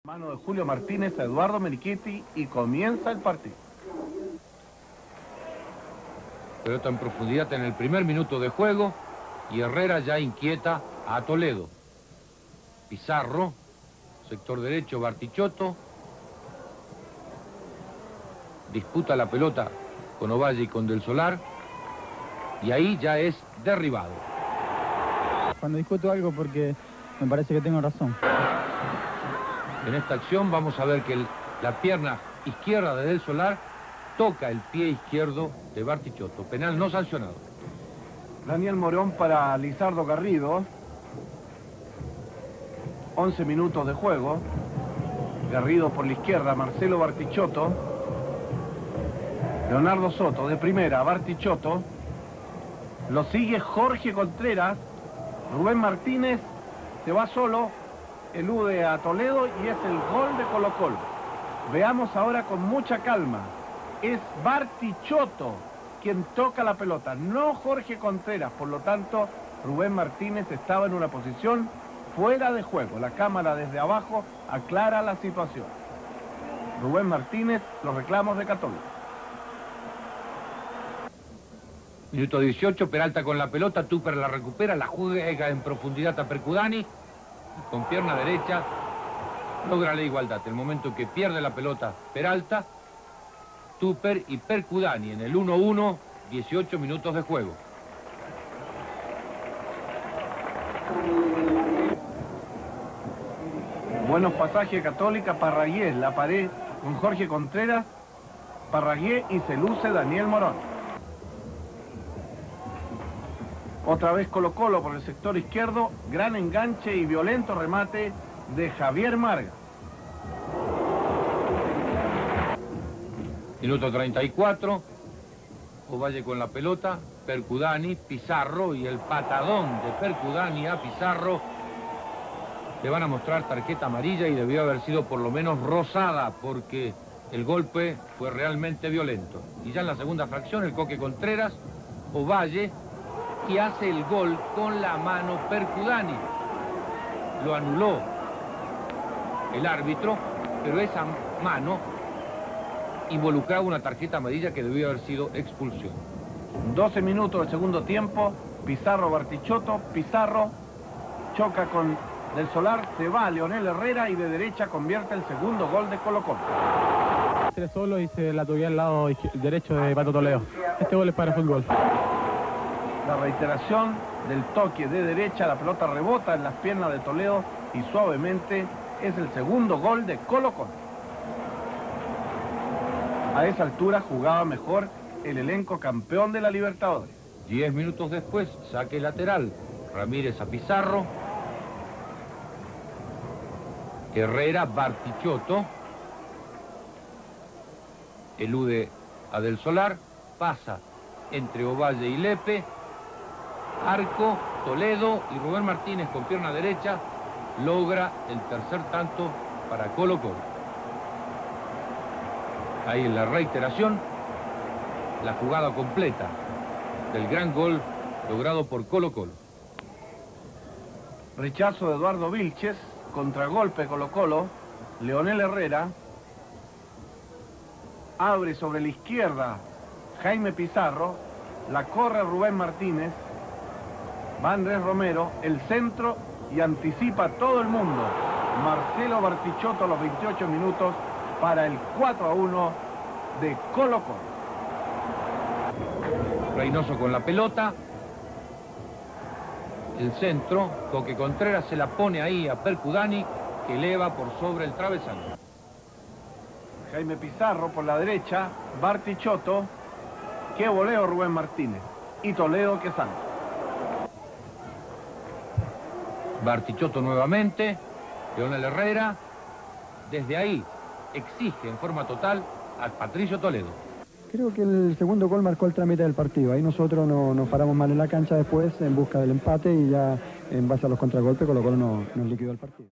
Mano de Julio Martínez a Eduardo Menichetti y comienza el partido. Pelota en profundidad en el primer minuto de juego y Herrera ya inquieta a Toledo. Pizarro, sector derecho, Bartichotto. Disputa la pelota con Ovalle y con Del Solar. Y ahí ya es derribado. Cuando discuto algo porque me parece que tengo razón. En esta acción vamos a ver que la pierna izquierda de Del Solar toca el pie izquierdo de Bartichotto. Penal no sancionado. Daniel Morón para Lizardo Garrido. 11 minutos de juego. Garrido por la izquierda, Marcelo Bartichotto. Leonardo Soto de primera, Bartichotto. Lo sigue Jorge Contreras. Rubén Martínez se va solo, elude a Toledo y es el gol de Colo-Colo. Veamos ahora con mucha calma. Es Bartichotto quien toca la pelota, no Jorge Contreras. Por lo tanto, Rubén Martínez estaba en una posición fuera de juego. La cámara desde abajo aclara la situación. Rubén Martínez, los reclamos de Católica. Minuto 18, Peralta con la pelota, Tupper la recupera, la juega en profundidad a Percudani. Con pierna derecha logra la igualdad. El momento que pierde la pelota Peralta, Tupper y Percudani en el 1-1, 18 minutos de juego. Buenos pasajes de Católica, Parragués, la pared con Jorge Contreras, Parragués y se luce Daniel Morón. Otra vez Colo-Colo por el sector izquierdo, gran enganche y violento remate de Javier Marga. Minuto 34, Ovalle con la pelota, Percudani, Pizarro y el patadón de Percudani a Pizarro. Le van a mostrar tarjeta amarilla y debió haber sido por lo menos rosada porque el golpe fue realmente violento. Y ya en la segunda fracción el Coque Contreras, Ovalle, y hace el gol con la mano Percudani. Lo anuló el árbitro, pero esa mano involucraba una tarjeta amarilla que debió haber sido expulsión. 12 minutos del segundo tiempo, Pizarro Bartichotto, Pizarro choca con Del Solar, se va Leonel Herrera y de derecha convierte el segundo gol de Colo-Colo. Solo y se la tuve al lado derecho de Pato Toledo. Este gol es para fútbol. La reiteración del toque de derecha, la pelota rebota en las piernas de Toledo y suavemente es el segundo gol de Colo-Colo. A esa altura jugaba mejor el elenco campeón de la Libertadores. 10 minutos después, saque lateral, Ramírez a Pizarro, Herrera, Bartichotto, elude a Del Solar, pasa entre Ovalle y Lepe, Arco, Toledo y Rubén Martínez con pierna derecha logra el tercer tanto para Colo-Colo. Ahí en la reiteración, la jugada completa del gran gol logrado por Colo-Colo. Rechazo de Eduardo Vilches, contragolpe Colo-Colo, Leonel Herrera, abre sobre la izquierda Jaime Pizarro, la corre Rubén Martínez, va Andrés Romero, el centro y anticipa todo el mundo. Marcelo Bartichotto a los 28 minutos para el 4-1 de Colo-Colo. Reynoso con la pelota. El centro, Coque Contreras se la pone ahí a Percudani, que eleva por sobre el travesaño. Jaime Pizarro por la derecha, Bartichotto, que voleo Rubén Martínez y Toledo que salta. Bartichotto nuevamente, Leonel Herrera, desde ahí exige en forma total a Patricio Toledo. Creo que el segundo gol marcó el trámite del partido. Ahí nosotros nos paramos mal en la cancha después en busca del empate y ya en base a los contragolpes Colo-Colo nos liquidó el partido.